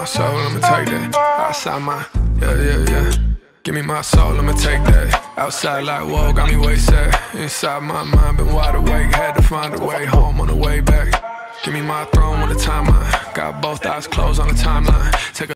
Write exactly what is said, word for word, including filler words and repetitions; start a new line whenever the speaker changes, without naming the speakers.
my soul, I'ma take that. Outside my, yeah, yeah, yeah. Give me my soul, I'ma take that. Outside like whoa, got me way set. Inside my mind, been wide awake. Had to find a way home on the way back. Give me my throne when the timeline. Got both eyes closed on the timeline. Take a